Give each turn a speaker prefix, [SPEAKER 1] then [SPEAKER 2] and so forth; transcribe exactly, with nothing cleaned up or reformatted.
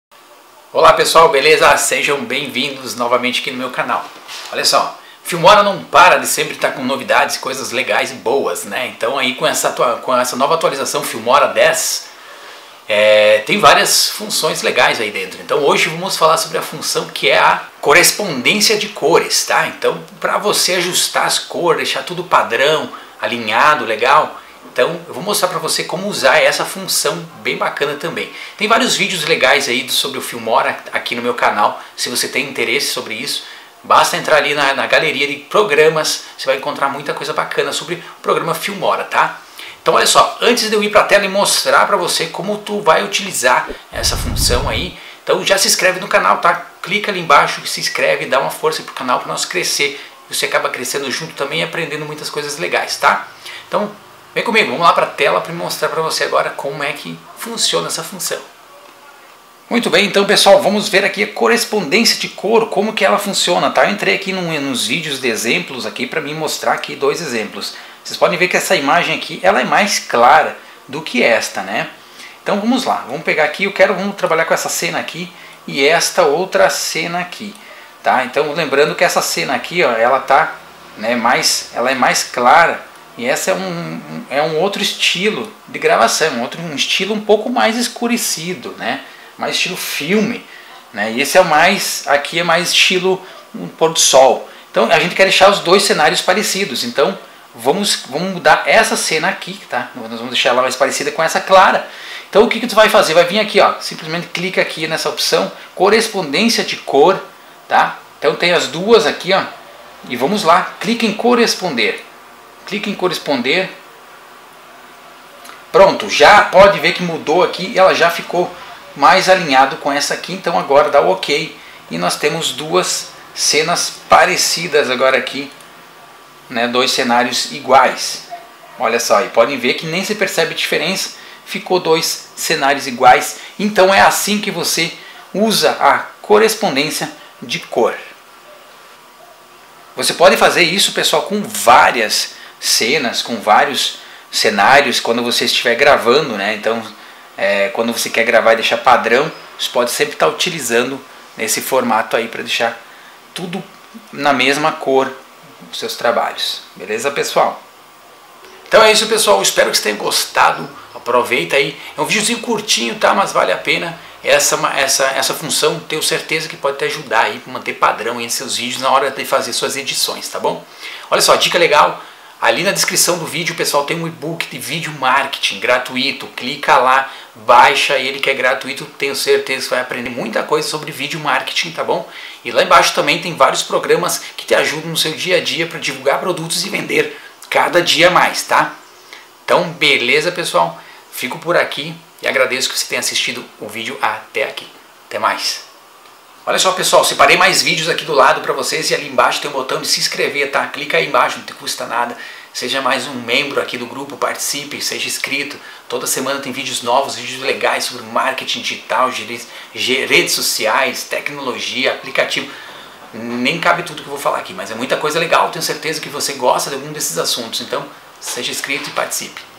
[SPEAKER 1] Olá pessoal, beleza? Sejam bem-vindos novamente aqui no meu canal. Olha só, Filmora não para de sempre estar com novidades, coisas legais e boas, né? Então aí com essa, com essa nova atualização Filmora dez, é, tem várias funções legais aí dentro. Então hoje vamos falar sobre a função que é a correspondência de cores, tá? Então para você ajustar as cores, deixar tudo padrão, alinhado, legal. Então eu vou mostrar para você como usar essa função bem bacana também. Tem vários vídeos legais aí sobre o Filmora aqui no meu canal. Se você tem interesse sobre isso, basta entrar ali na, na galeria de programas. Você vai encontrar muita coisa bacana sobre o programa Filmora, tá? Então olha só, antes de eu ir para a tela e mostrar para você como tu vai utilizar essa função aí, então já se inscreve no canal, tá? Clica ali embaixo, se inscreve, dá uma força pro canal para nós crescer. Você acaba crescendo junto também e aprendendo muitas coisas legais, tá? Então vem comigo, vamos lá para a tela para mostrar para você agora como é que funciona essa função. Muito bem, então pessoal, vamos ver aqui a correspondência de cor, como que ela funciona, tá? Eu entrei aqui num, nos vídeos de exemplos aqui para mim mostrar aqui dois exemplos. Vocês podem ver que essa imagem aqui, ela é mais clara do que esta, né? Então vamos lá, vamos pegar aqui, eu quero, vamos trabalhar com essa cena aqui e esta outra cena aqui, tá? Então lembrando que essa cena aqui, ó, ela tá, né, mais, ela é mais clara. E essa é um, é um outro estilo de gravação, um, outro, um estilo um pouco mais escurecido, né? Mais estilo filme, né? E esse é o mais, aqui é mais estilo um pôr do sol. Então a gente quer deixar os dois cenários parecidos, então vamos, vamos mudar essa cena aqui, tá? Nós vamos deixar ela mais parecida com essa clara. Então o que, que tu vai fazer? Vai vir aqui, ó, simplesmente clica aqui nessa opção, correspondência de cor, tá? Então tem as duas aqui, ó, e vamos lá, clica em corresponder. Clique em corresponder. Pronto, já pode ver que mudou aqui, ela já ficou mais alinhado com essa aqui, então agora dá o OK e nós temos duas cenas parecidas agora aqui, né, dois cenários iguais. Olha só, e podem ver que nem se percebe diferença, ficou dois cenários iguais. Então é assim que você usa a correspondência de cor. Você pode fazer isso, pessoal, com várias cenas, com vários cenários quando você estiver gravando, né? Então é, quando você quer gravar e deixar padrão, você pode sempre estar utilizando nesse formato aí para deixar tudo na mesma cor os seus trabalhos, beleza, pessoal? Então é isso, pessoal, espero que vocês tenham gostado. Aproveita aí, é um videozinho curtinho, tá? Mas vale a pena essa, essa, essa função, tenho certeza que pode te ajudar aí para manter padrão aí em seus vídeos na hora de fazer suas edições, tá bom? Olha só, dica legal. Ali na descrição do vídeo, pessoal, tem um e-book de vídeo marketing gratuito. Clica lá, baixa ele que é gratuito. Tenho certeza que vai aprender muita coisa sobre vídeo marketing, tá bom? E lá embaixo também tem vários programas que te ajudam no seu dia a dia para divulgar produtos e vender cada dia mais, tá? Então, beleza, pessoal? Fico por aqui e agradeço que você tenha assistido o vídeo até aqui. Até mais! Olha só, pessoal, separei mais vídeos aqui do lado para vocês e ali embaixo tem o botão de se inscrever, tá? Clica aí embaixo, não te custa nada. Seja mais um membro aqui do grupo, participe, seja inscrito. Toda semana tem vídeos novos, vídeos legais sobre marketing digital, redes sociais, tecnologia, aplicativo. Nem cabe tudo que eu vou falar aqui, mas é muita coisa legal. Tenho certeza que você gosta de algum desses assuntos. Então, seja inscrito e participe.